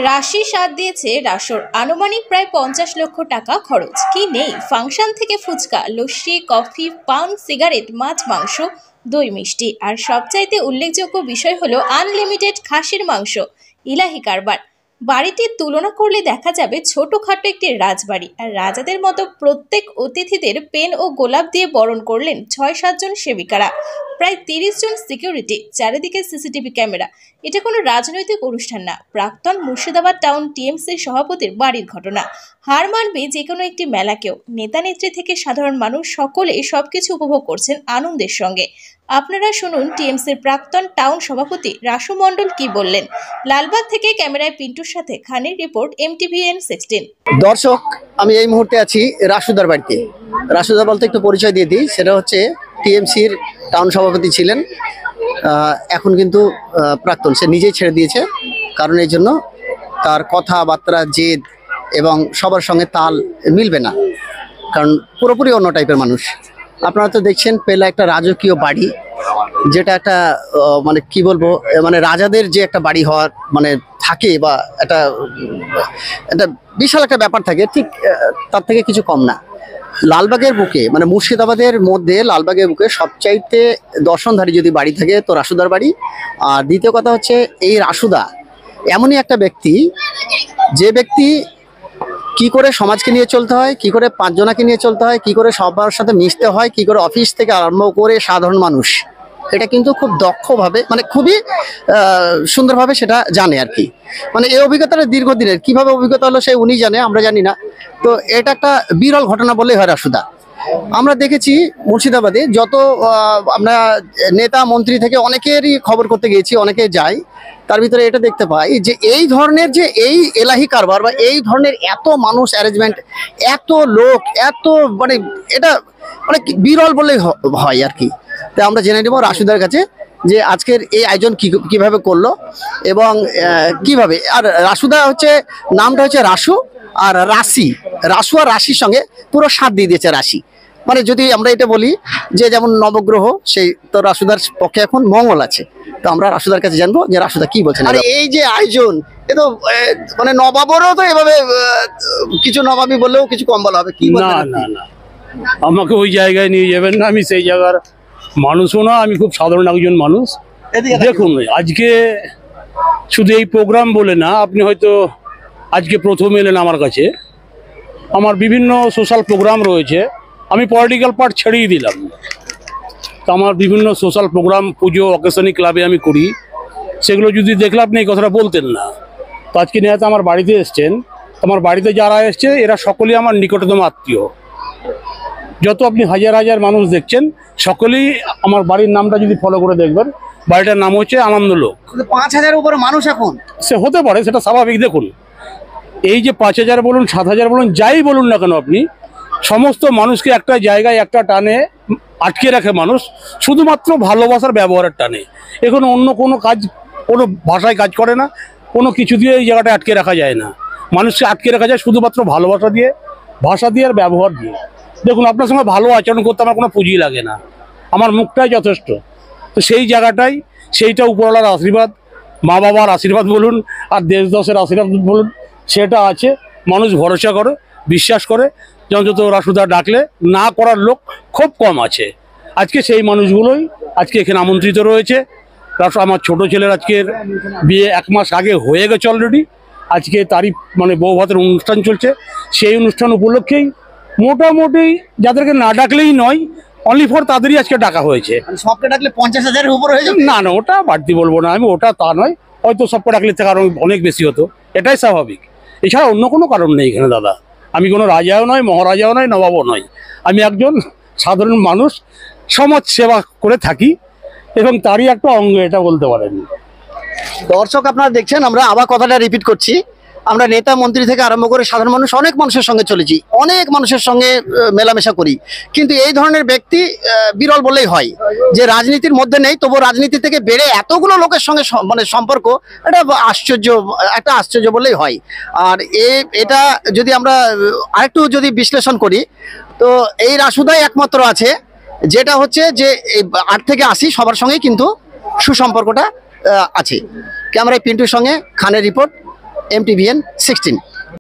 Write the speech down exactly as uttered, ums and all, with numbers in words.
রাশি সাথ দিয়েছে রাসর, আনুমানিক প্রায় পঞ্চাশ লক্ষ টাকা খরচ। কি নেই? ফাংশন থেকে ফুচকা, লস্যি, কফি, পান, সিগারেট, মাছ, মাংস, দই, মিষ্টি। আর সবচাইতে উল্লেখযোগ্য বিষয় হলো আনলিমিটেড খাসির মাংস। ইলাহি কারবার। বাড়িটির তুলনা করলে দেখা যাবে ছোটখাটো একটি রাজবাড়ি। আর রাজাদের মতো প্রত্যেক অতিথিদের পেন ও গোলাপ দিয়ে বরণ করলেন ছয় সাতজন সেবিকারা, প্রায় তিরিশ জন সিকিউরিটি, চারিদিকে সিসিটিভি ক্যামেরা। এটা কোনো রাজনৈতিক অনুষ্ঠান না, প্রাক্তন মুর্শিদাবাদ টাউন টিএমসির সভাপতির বাড়ির ঘটনা। হার মানবে যে কোনো একটি মেলাকেও। নেতা নেত্রী থেকে সাধারণ মানুষ সকলে সবকিছু উপভোগ করছেন আনন্দের সঙ্গে। আপনারা শুনুন টিএমসির প্রাক্তন টাউন সভাপতি রাসু মণ্ডল কি বললেন। লালবাগ থেকে ক্যামেরায় পিন্টুর সাথে খানের রিপোর্ট, এমটিভিএন সিক্সটিন। দর্শক, আমি এই মুহূর্তে আছি রাসুদার বাড়িতে। রাসুদা বলতে একটু পরিচয় দিয়ে দিই, সেটা হচ্ছে টিএমসির টাউন সভাপতি ছিলেন, এখন কিন্তু প্রাক্তন, সে নিজেই ছেড়ে দিয়েছে। কারণ এই জন্য তার কথাবার্তা, জেদ এবং সবার সঙ্গে তাল মিলবে না, কারণ পুরোপুরি অন্য টাইপের মানুষ। আপনারা তো দেখছেন, পেলা একটা রাজকীয় বাড়ি, যেটা একটা মানে কি বলবো, মানে রাজাদের যে একটা বাড়ি হওয়ার মানে থাকে, বা একটা একটা বিশাল একটা ব্যাপার থাকে, ঠিক তার থেকে কিছু কম না। লালবাগের বুকে, মানে মুর্শিদাবাদের মধ্যে লালবাগের বুকে সবচাইতে দর্শনধারী যদি বাড়ি থাকে তো রাসুদার বাড়ি। আর দ্বিতীয় কথা হচ্ছে, এই রাসুদা এমনই একটা ব্যক্তি, যে ব্যক্তি কি করে সমাজকে নিয়ে চলতে হয়, কি করে পাঁচজনাকে নিয়ে চলতে হয়, কি করে সবার সাথে মিশতে হয়, কি করে অফিস থেকে আরম্ভ করে সাধারণ মানুষ, এটা কিন্তু খুব দক্ষভাবে, মানে খুবই সুন্দরভাবে সেটা জানে আর কি। মানে এই অভিজ্ঞতাটা দীর্ঘদিনের, কিভাবে অভিজ্ঞতা হলো সে উনি জানে, আমরা জানি না। তো এটা একটা বিরল ঘটনা বললেই হয় রাসুদা। আমরা দেখেছি মুর্শিদাবাদে যত আমরা নেতা মন্ত্রী থেকে অনেকেরই খবর করতে গিয়েছি, অনেকে যায়, তার ভিতরে এটা দেখতে পাই যে এই ধরনের যে এই এলাহি কারবার বা এই ধরনের এত মানুষ অ্যারেঞ্জমেন্ট, এত লোক, এত মানে এটা মানে বিরল বললেই হয় আর কি। তাই আমরা জেনে নেব রাসুদার কাছে যে আজকের এই আয়োজন কি কিভাবে করলো এবং কিভাবে। আর রাসুদা হচ্ছে, নামটা হচ্ছে রাসু আর রাশি, রাসু আর রাশির সঙ্গে পুরো সাথ দিয়ে দিয়েছে রাশি। মানে যদি আমরা এটা বলি যে যেমন নবগ্রহ, সেই তো রাসুদার পক্ষে এখন মঙ্গল আছে। তো আমরা রাসুদার কাছে জানবো যে রাসুদা কি বলছেন। আর এই যে আয়োজন, এ তো মানে নবাবেরও তো এভাবে কিছু, নবাবী বললেও কিছু কম বলা হবে কি? না না না, আমাকে ওই জায়গায় নিয়ে যাবেন না, আমি সেই জায়গার মানুষও না, আমি খুব সাধারণ একজন মানুষ। দেখুন, আজকে শুধু এই প্রোগ্রাম বলে না, আপনি হয়তো আজকে প্রথম এলেন আমার কাছে। আমার বিভিন্ন সোশ্যাল প্রোগ্রাম রয়েছে, আমি পলিটিক্যাল পার্ট ছেড়েই দিলাম। তো আমার বিভিন্ন সোশ্যাল প্রোগ্রাম, পুজো, অকেশনিক ক্লাবে আমি করি। সেগুলো যদি দেখলে আপনি এই কথাটা বলতেন না। তো আজকে নেহাত আমার বাড়িতে এসছেন, আমার বাড়িতে যারা এসছে এরা সকলেই আমার নিকটতম আত্মীয়। যত আপনি হাজার হাজার মানুষ দেখছেন, সকলেই আমার বাড়ির নামটা যদি ফলো করে দেখবেন, বাড়িটার নাম হচ্ছে আনন্দলোক। পাঁচ হাজার উপরে মানুষ এখন, সে হতে পারে, সেটা স্বাভাবিক। দেখুন, এই যে পাঁচ হাজার বলুন, সাত হাজার বলুন, যাই বলুন না কেন, আপনি সমস্ত মানুষকে একটা জায়গায় একটা টানে আটকে রাখে মানুষ, শুধুমাত্র ভালোবাসার ব্যবহারের টানে। এখন অন্য কোনো কাজ, কোনো ভাষায় কাজ করে না, কোনো কিছু দিয়ে এই জায়গাটা আটকে রাখা যায় না। মানুষকে আটকে রাখা যায় শুধুমাত্র ভালোবাসা দিয়ে, ভাষা দিয়ে আর ব্যবহার দিয়ে। দেখুন, আপনার সঙ্গে ভালো আচরণ করতে আমার কোনো পুঁজি লাগে না, আমার মুখটাই যথেষ্ট। তো সেই জায়গাটাই, সেইটা উপরওয়ালার আশীর্বাদ, মা বাবার আশীর্বাদ বলুন আর দেশ দশের আশীর্বাদ বলুন, সেটা আছে। মানুষ ভরসা করে, বিশ্বাস করে। যত রাসুদা ডাকলে না করার লোক খুব কম আছে। আজকে সেই মানুষগুলোই আজকে এখানে আমন্ত্রিত রয়েছে। রাসু, আমার ছোট ছেলের আজকের বিয়ে এক মাস আগে হয়ে গেছে অলরেডি। আজকে তারই মানে বউ ভাতের অনুষ্ঠান চলছে। সেই অনুষ্ঠান উপলক্ষেই মোটামুটি যাদেরকে না ডাকলেই নয়, অনলি ফর তাদেরই আজকে ডাকা হয়েছে। সবকে ডাকলে পঞ্চাশ হাজারের উপর হয়ে যাবে? না না, ওটা বাড়তি বলবো না আমি, ওটা তা নয়। হয়তো সবকে ডাকলে থেকে আরো অনেক বেশি হতো, এটাই স্বাভাবিক। এছাড়া অন্য কোনো কারণ নেই এখানে দাদা। আমি কোনো রাজাও নয়, মহারাজাও নয়, নবাবও নয়। আমি একজন সাধারণ মানুষ, সমাজ সেবা করে থাকি এবং তারই একটা অঙ্গ, এটা বলতে পারেন। দর্শক, আপনারা দেখছেন, আমরা আবার কথাটা রিপিট করছি, আমরা নেতা মন্ত্রী থেকে আরম্ভ করে সাধারণ মানুষ, অনেক মানুষের সঙ্গে চলেছি, অনেক মানুষের সঙ্গে মেলামেশা করি, কিন্তু এই ধরনের ব্যক্তি বিরল বললেই হয়। যে রাজনীতির মধ্যে নেই, তবু রাজনীতি থেকে বেড়ে এতগুলো লোকের সঙ্গে মানে সম্পর্ক, এটা আশ্চর্য, একটা আশ্চর্য বললেই হয়। আর এটা যদি আমরা আরেকটু যদি বিশ্লেষণ করি, তো এই রাসুদাই একমাত্র আছে যেটা হচ্ছে যে এই আট থেকে আশি সবার সঙ্গেই কিন্তু সুসম্পর্কটা আছে। ক্যামেরায় পিন্টুর সঙ্গে খানের report, M T V N sixteen.